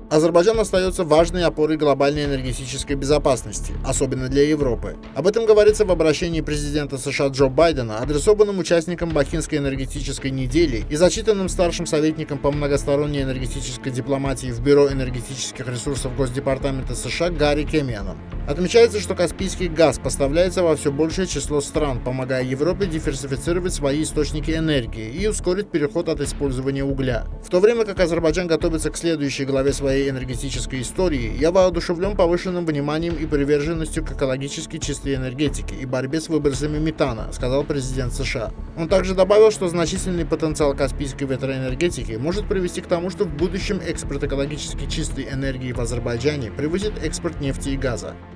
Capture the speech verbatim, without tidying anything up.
Азербайджан остается важной опорой глобальной энергетической безопасности, особенно для Европы. Об этом говорится в обращении президента США Джо Байдена, адресованном участникам Бахинской энергетической недели и зачитанным старшим советником по многосторонней энергетической дипломатии в Бюро энергетических ресурсов Госдепартамента США Гарри Кемианом. Отмечается, что каспийский газ поставляется во все большее число стран, помогая Европе диверсифицировать свои источники энергии и ускорить переход от использования угля. В то время как Азербайджан готовится к следующей главе своей энергетической истории, я воодушевлен повышенным вниманием и приверженностью к экологически чистой энергетике и борьбе с выбросами метана, сказал президент США. Он также добавил, что значительный потенциал каспийской ветроэнергетики может привести к тому, что в будущем экспорт экологически чистой энергии в Азербайджане превысит экспорт нефти и газа.